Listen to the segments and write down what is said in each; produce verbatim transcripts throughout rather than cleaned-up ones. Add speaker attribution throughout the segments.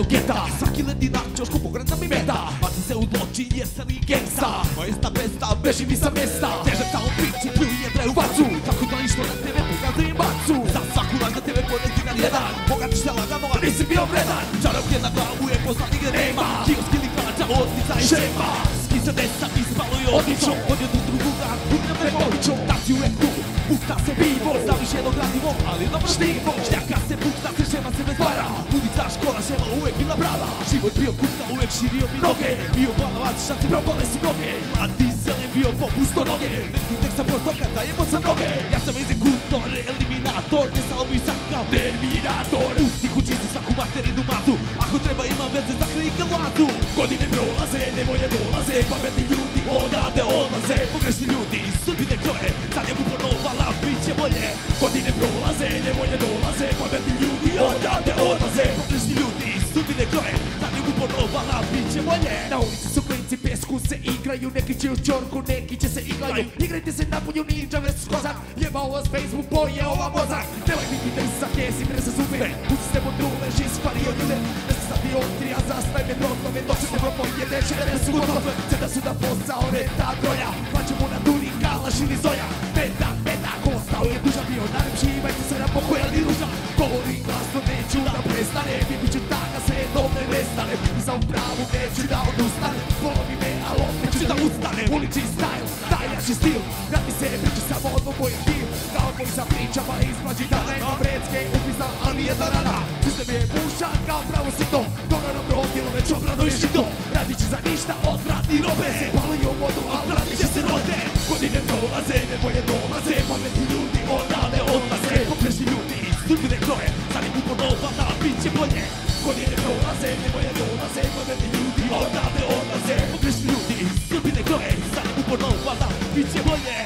Speaker 1: geta. Svaki leti načoš ko pokret nam i meta. Bacim se u zločin, jesam i gangsta. Moja pesta, beži mi sa mesta. Težak samo priči, pljuju jedre u bacu. Tako da ništo na tebe pokazujem bacu. Za svaku laž na tebe poredi na jedan. Bogatiš se lagano, a nisi bio vredan. Čarobnje na glavu je poznati gdje nema. Kioski li krađa, odnica i šema. Skiza desa, ispalo je odlično. Odjed u drugu grad, budem nemovićo. Taci uvek tu, pukta se pivo. Staviš jedno gradivo, ali dobro štivo. Šnjaka se pukta se, šema se bez para. Ulica, škola, šema uvek bila brava. Život bio kutka, uvek širio mi noge. Bio balavac, šanci propale su noge. Mladi zelen bio popust do noge. Neki tek sam prostoka, dajemo sa noge. Ja sam egzekutor, eliminator. Ne salvi sam kao terminator. Pusti kući si svaku materinu matu. Ako treba imam veze za klika vladu. Godine prolaze, nevolje dolaze. Pametni ljudi odavde odlaze. Pogrešni ljudi, sudbine kroje. Sad je uporno vala, bit će bolje. Godine prolaze, nevolje dolaze. Pametni ljudi odavde odlaze. Pogrešni ljudi, sudbine kroje. Sad je uporno vala, bit će bolje. Na ulici su klinci, pesku se igraju. Neki će u čorku, neki će se igraju. Igrajte se napolju, ninja već skozak. Jebao vas Facebook, boje ova mozak. Nemoj biti drsak, jesi presa zube. Pusti se pod drule, žiz kvario ljude. Ne se sad i otkrija, zastaje me drogove. Doći se propoje, dečere su gotove. Ceda su da posao, reta broja. Plaćemo na duri, kalaš ili zoja. Peta, peta, ko ostao je dužan bio. Najlepši imajte se na pokoja ili ruža. Govori glasno, neću da prestane. Bit ću taka, sve dom ne nestane. Za upravu neću da odustane. Polovi me, ali opet ću da ustane. Ulični style, najjači stil. Vrati se, priča samo od moj bil. Kao koji sa pričama izmlađi da nema vredske upisa, ali jedna rana. Sistem je bušan kao pravo sito. Toga nam rodilo već obrano i šito. Radit će za ništa, odvratni robe. Se palio vodu, a vratit će se rode. Godine prolaze, nevolje dolaze. Pametni ljudi odavde odlaze. Pogrešni ljudi, sudbine kroje. Sad je uporno vada, bit će bolje. Godine prolaze, nevolje dolaze. Pametni ljudi odavde odlaze. Pogrešni ljudi, sudbine kroje. Sad je uporno vada, bit će bolje.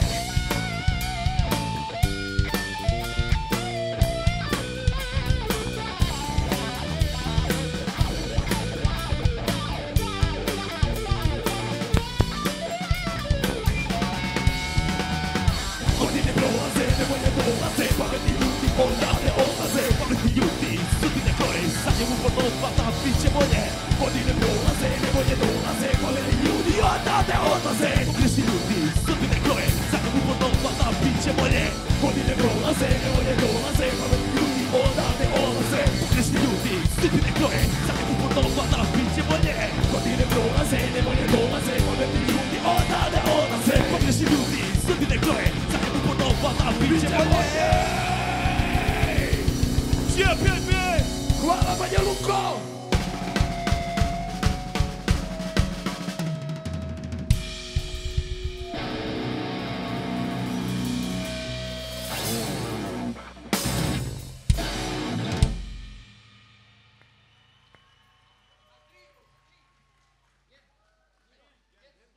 Speaker 1: Hvala Banja Luko!